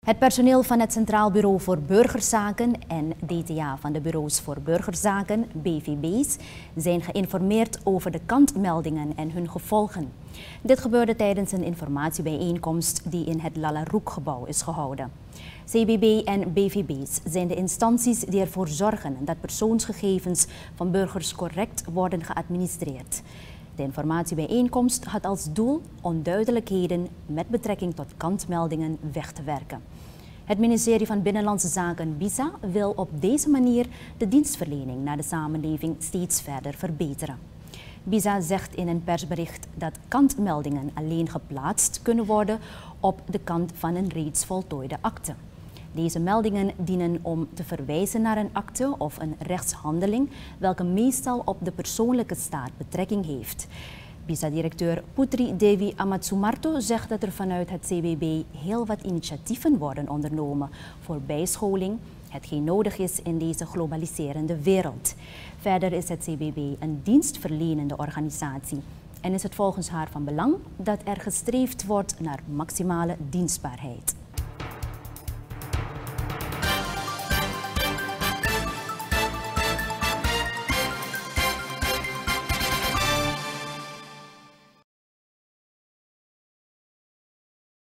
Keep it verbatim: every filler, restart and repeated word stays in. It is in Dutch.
Het personeel van het Centraal Bureau voor Burgerzaken en D T A van de Bureaus voor Burgerzaken, B V B's, zijn geïnformeerd over de kantmeldingen en hun gevolgen. Dit gebeurde tijdens een informatiebijeenkomst die in het Lalaroek-gebouw is gehouden. C B B en B V B's zijn de instanties die ervoor zorgen dat persoonsgegevens van burgers correct worden geadministreerd. De informatiebijeenkomst had als doel onduidelijkheden met betrekking tot kantmeldingen weg te werken. Het ministerie van Binnenlandse Zaken B I Z A wil op deze manier de dienstverlening naar de samenleving steeds verder verbeteren. B I Z A zegt in een persbericht dat kantmeldingen alleen geplaatst kunnen worden op de kant van een reeds voltooide akte. Deze meldingen dienen om te verwijzen naar een akte of een rechtshandeling, welke meestal op de persoonlijke staat betrekking heeft. B I Z A-directeur Putri Devi Amatsumarto zegt dat er vanuit het C B B heel wat initiatieven worden ondernomen voor bijscholing, hetgeen nodig is in deze globaliserende wereld. Verder is het C B B een dienstverlenende organisatie en is het volgens haar van belang dat er gestreefd wordt naar maximale dienstbaarheid.